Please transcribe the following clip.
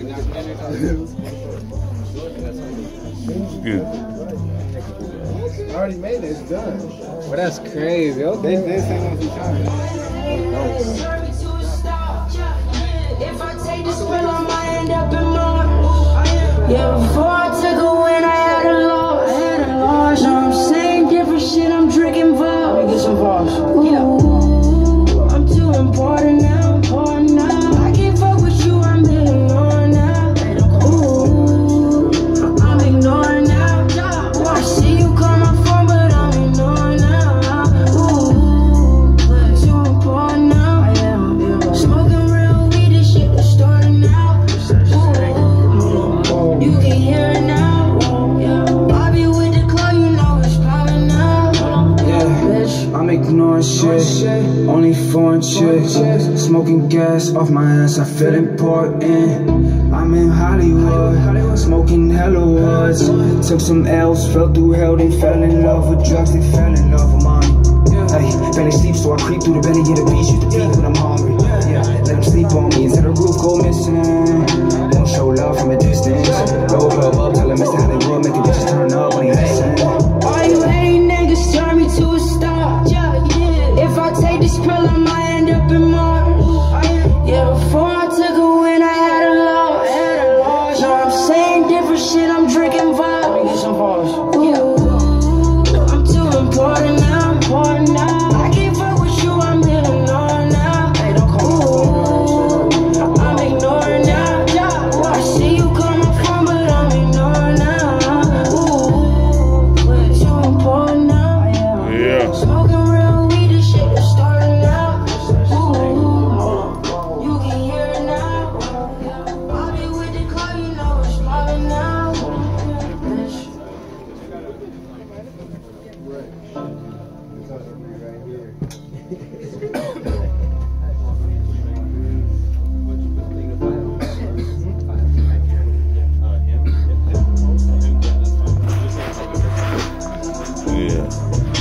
Good. I already made it. It's done. Well, that's crazy. Okay. They say once you try it. If I take this pill, I might end up in Mars. Yeah, before I took a win, I had a loss. Now I'm saying different shit, I'm drinking vodka. Let me get some bars. Ooh, I'm too important now. I can't fuck with you, I'm ignoring now. Ooh, I'm ignoring now. I see you call my phone, but I'm ignoring now. Ooh, too important now. Smoking real weed, this shit is starting now. Ooh, you can hear it now. I be with the club, you know it's popping now. Yeah, I'm ignoring shit, only foreign chicks. Smoking gas off my ass, I feel important. I'm in Hollywood, smoking hella woods. Took some L's, fell through hell, then fell in love with drugs, they fell in love with money. Hey, barely sleep, so I creep through the belly of the beach, used to peek when I'm hungry. Yeah, let them sleep on me until the roof go missing. Won't show love from a distance. Roll club up, tell them Mr. Hollywood, make the bitches turn up when they listen. All you hating niggas turn me to a star. If I take this pill, I might end up in Mars. Yeah, before I took a win, I had a loss. Now I'm saying different shit, I'm drinking vodka. Let me get some bars. Ooh, I'm too important now. I can't fuck with you, I'm ignoring now. Ooh, I'm ignoring now. I see you call my phone, but I'm ignoring now. Ooh, too important now. Yeah. Smoking real weed, this shit is starting now. Ooh, you can hear it now. I be with the club, you know it's popping now. Yeah.